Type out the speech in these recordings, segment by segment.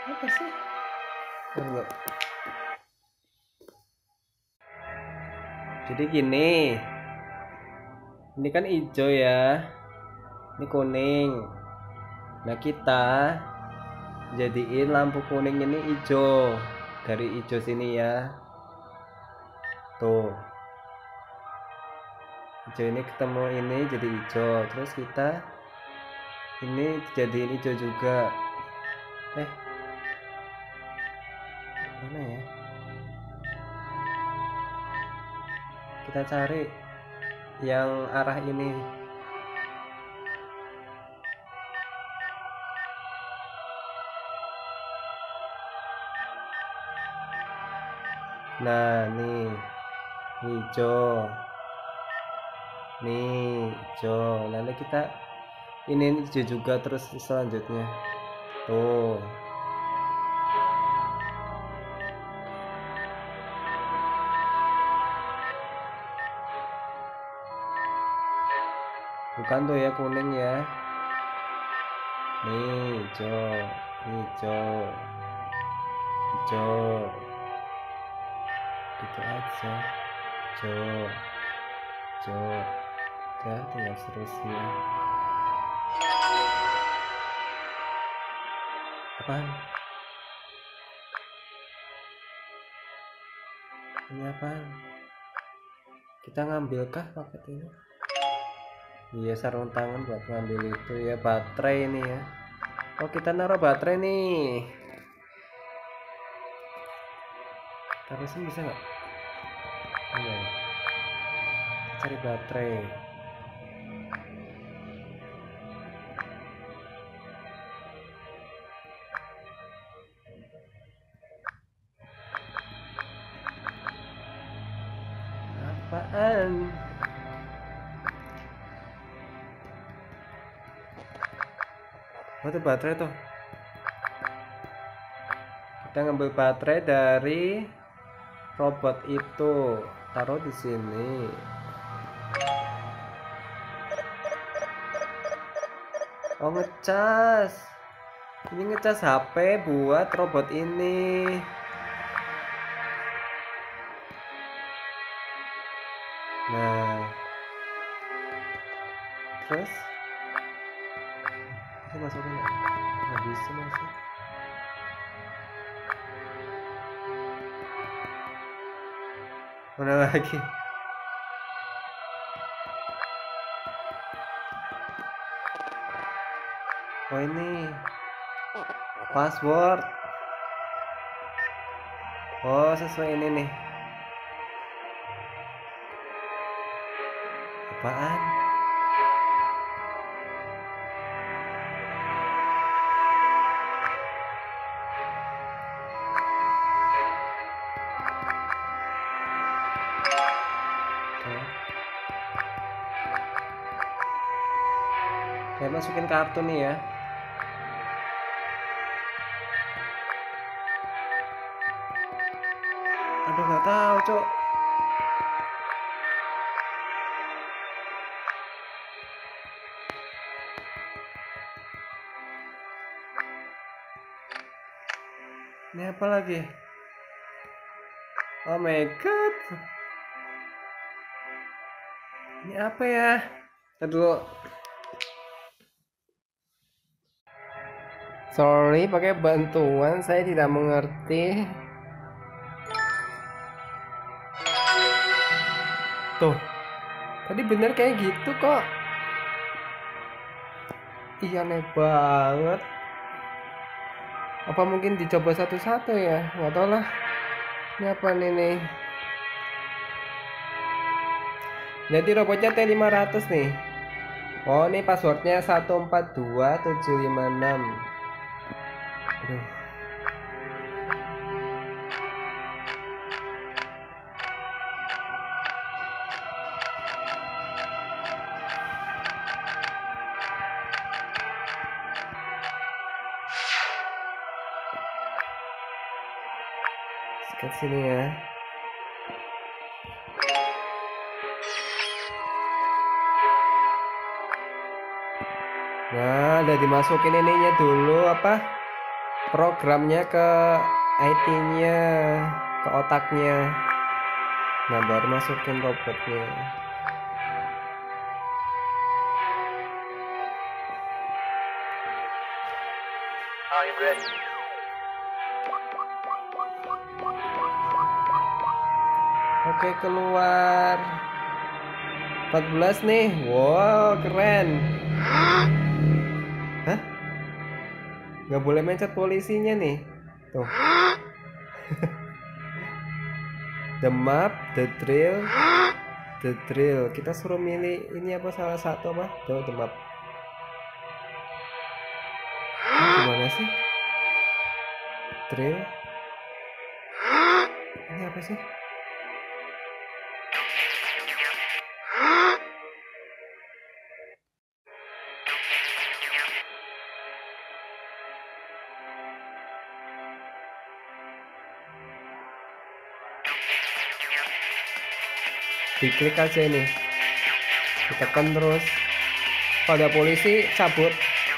Apa sih? Tunggu. Jadi gini, ini kan hijau ya, ini kuning. Nah kita jadiin lampu kuning ini hijau, dari hijau sini ya. Tuh, hijau ini ketemu ini jadi hijau. Terus kita ini jadiin hijau juga. Mana ya? Kita cari yang arah ini. Nah, nih hijau. Nih hijau. Lalu kita ini hijau juga terus selanjutnya. Tuh. Bukan tuh ya, kuning ya. Nih hijau, hijau, hijau. Gitu aja. Hijau, hijau. Ya, tinggal seterusnya. Apaan? Ini apaan? Kita ngambilkah paket ini? Iya, sarung tangan buat ngambil itu ya, baterai ini ya. Oh, kita naruh baterai nih. Taruhin bisa nggak? Iya. Cari baterai. Apaan? Oh, itu baterai tuh. Kita ngambil baterai dari robot itu, taruh di sini. Oh, ngecas. Ini ngecas HP buat robot ini. Nah, terus itu masukin nggak bisa masuk. Mana lagi? Oh, ini password. Oh, sesuai ini nih. Apaan? Kayak masukin kartu nih ya. Aduh, nggak tahu, Cok. Ini apa lagi? Oh my god. Ini apa ya? Aduh. Sorry, pakai bantuan, saya tidak mengerti. Tuh, tadi bener kayak gitu kok. Iya, aneh banget. Apa mungkin dicoba satu-satu ya? Nggak tahu lah. Ini apa nih? Jadi robotnya T500 nih. Oh, ini passwordnya 142756. Aduh. Ke sini ya. Nah, udah dimasukin ininya dulu apa? programnya ke IT-nya, ke otaknya. Nah, baru masukin robotnya. Oke, keluar 14 nih. Wow, keren. Hah? Nggak boleh mencet polisinya nih. Tuh. The map, the drill, the drill. Kita suruh milih ini apa salah satu apa? Tuh, the map. Gimana sih? Drill. Ini apa sih? Diklik aja ini, ditekan terus. Kalau ada polisi cabut.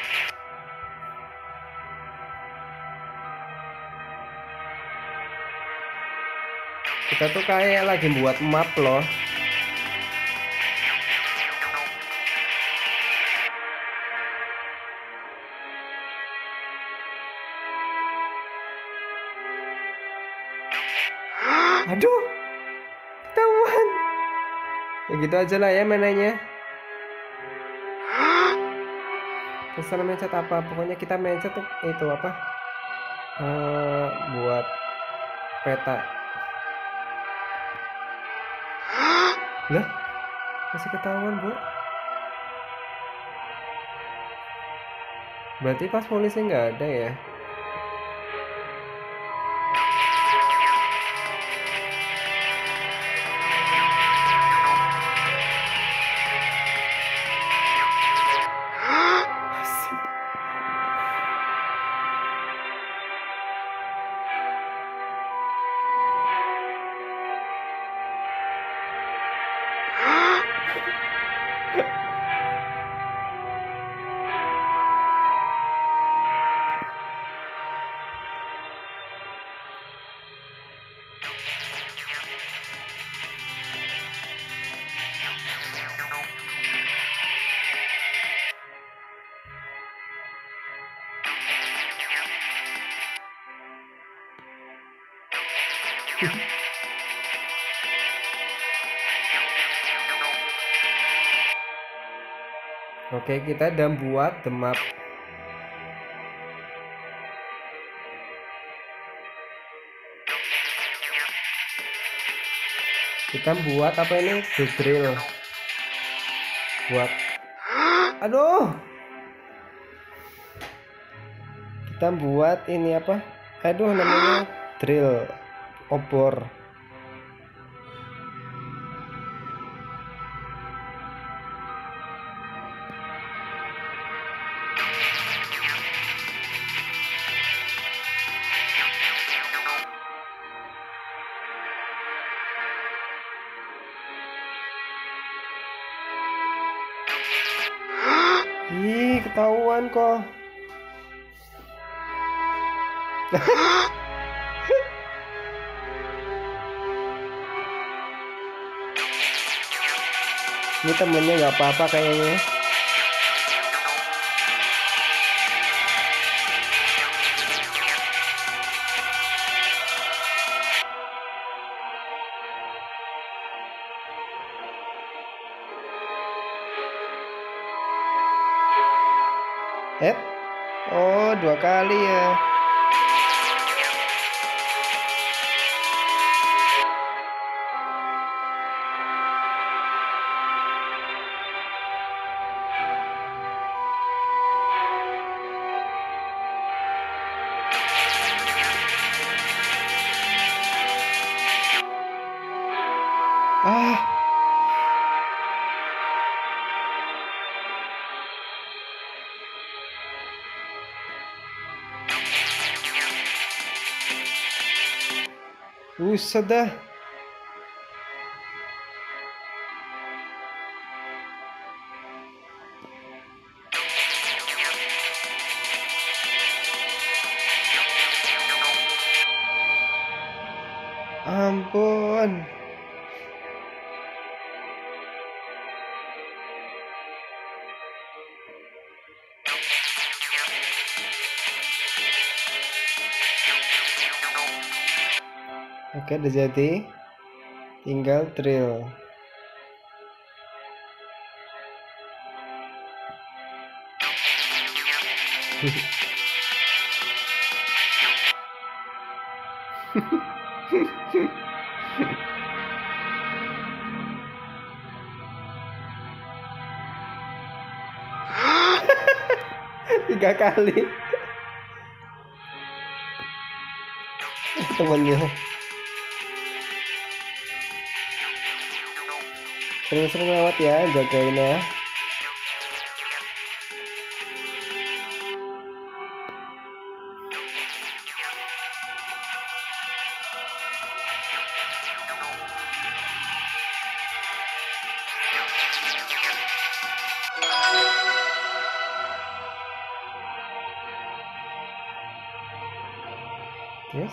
Kita tuh kayak lagi buat map loh. Aduh, ketahuan. Ya gitu aja lah ya mainannya. Terserah mencet apa, pokoknya kita mencet tuh itu apa, buat peta. Lah, masih ketahuan bu. Berarti pas polisi nggak ada ya. Oke, kita udah buat the map. Kita buat apa ini? The drill. Buat. Aduh. Kita buat ini apa? Aduh, namanya drill. Obor. Ih, ketahuan kok. Ini temennya nggak apa-apa kayaknya. Oh, 2 kali ya. Ah. Buset dah. ampun. Oke, udah jadi. Tinggal drill. Tiga kali temennya. Sering-sering lewat ya, jagain ya. Yes.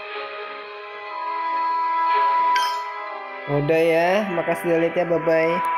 Udah ya, makasih udah lihat ya, bye bye.